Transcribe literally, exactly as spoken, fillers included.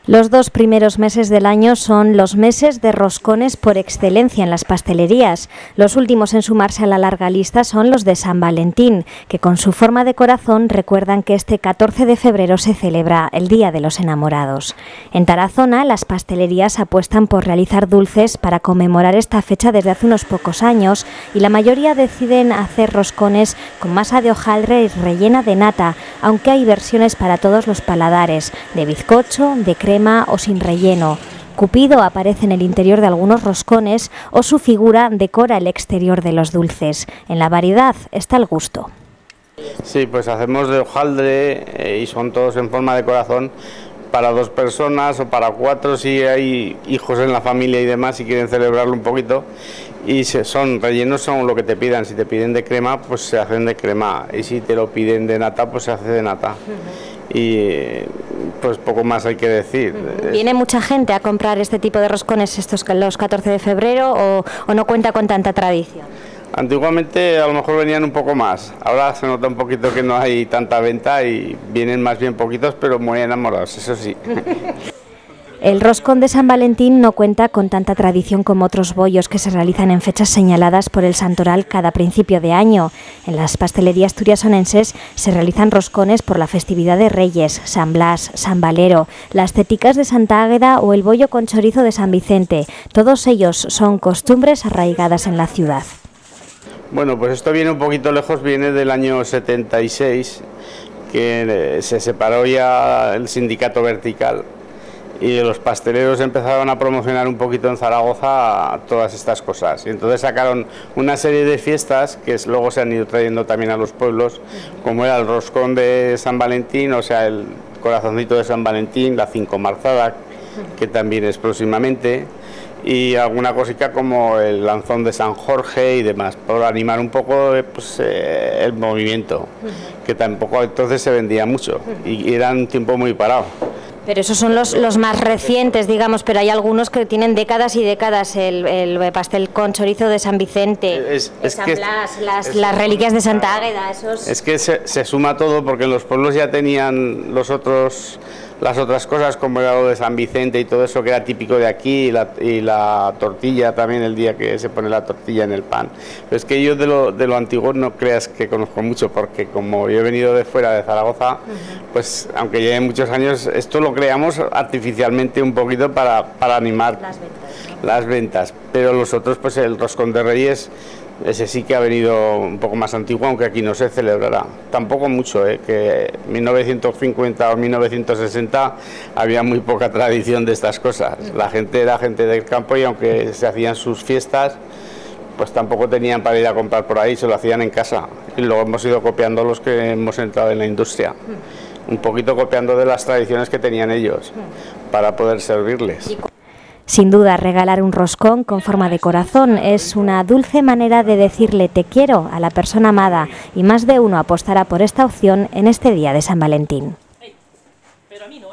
Los dos primeros meses del año son los meses de roscones por excelencia en las pastelerías. Los últimos en sumarse a la larga lista son los de San Valentín, que con su forma de corazón recuerdan que este catorce de febrero se celebra el Día de los Enamorados. En Tarazona, las pastelerías apuestan por realizar dulces para conmemorar esta fecha desde hace unos pocos años y la mayoría deciden hacer roscones con masa de hojaldre y rellena de nata, aunque hay versiones para todos los paladares, de bizcocho, de crema o sin relleno. Cupido aparece en el interior de algunos roscones o su figura decora el exterior de los dulces. En la variedad está el gusto. Sí, pues hacemos de hojaldre eh, y son todos en forma de corazón para dos personas o para cuatro si hay hijos en la familia y demás y quieren celebrarlo un poquito. Y se, son rellenos son lo que te pidan. Si te piden de crema, pues se hacen de crema, y si te lo piden de nata, pues se hace de nata. Uh-huh. Y pues poco más hay que decir. Uh-huh. ¿Viene mucha gente a comprar este tipo de roscones estos los catorce de febrero o, o no cuenta con tanta tradición? Antiguamente a lo mejor venían un poco más, ahora se nota un poquito que no hay tanta venta y vienen más bien poquitos, pero muy enamorados, eso sí. El roscón de San Valentín no cuenta con tanta tradición como otros bollos que se realizan en fechas señaladas por el santoral cada principio de año. En las pastelerías turiasonenses se realizan roscones por la festividad de Reyes, San Blas, San Valero, las teticas de Santa Águeda o el bollo con chorizo de San Vicente. Todos ellos son costumbres arraigadas en la ciudad. Bueno, pues esto viene un poquito lejos, viene del año setenta y seis, que se separó ya el sindicato vertical y los pasteleros empezaron a promocionar un poquito en Zaragoza todas estas cosas. Y entonces sacaron una serie de fiestas que luego se han ido trayendo también a los pueblos, como era el roscón de San Valentín, o sea, el corazoncito de San Valentín, la cinco marzada, que también es próximamente, y alguna cosita como el lanzón de San Jorge y demás, por animar un poco pues, eh, el movimiento, uh-huh. que tampoco entonces se vendía mucho, uh-huh. y era un tiempo muy parado. Pero esos son los, los más recientes, digamos, pero hay algunos que tienen décadas y décadas, el, el pastel con chorizo de San Vicente, es, es San que Blas, las, es, las reliquias de Santa Águeda, esos... Es que se, se suma todo porque en los pueblos ya tenían los otros, las otras cosas como era lo de San Vicente y todo eso que era típico de aquí, y la, y la tortilla también, el día que se pone la tortilla en el pan. Pero es que yo de lo, de lo antiguo no creas que conozco mucho, porque como yo he venido de fuera de Zaragoza, uh-huh. pues aunque lleve muchos años, esto lo creamos artificialmente un poquito para, para animar las ventas, ¿no? las ventas, pero los otros, pues el roscón de Reyes, ese sí que ha venido un poco más antiguo, aunque aquí no se celebrará. Tampoco mucho, ¿eh? Que en mil novecientos cincuenta o mil novecientos sesenta había muy poca tradición de estas cosas. La gente era gente del campo y aunque se hacían sus fiestas, pues tampoco tenían para ir a comprar por ahí, se lo hacían en casa. Y luego hemos ido copiando los que hemos entrado en la industria. Un poquito copiando de las tradiciones que tenían ellos para poder servirles. Sin duda, regalar un roscón con forma de corazón es una dulce manera de decirle te quiero a la persona amada, y más de uno apostará por esta opción en este día de San Valentín.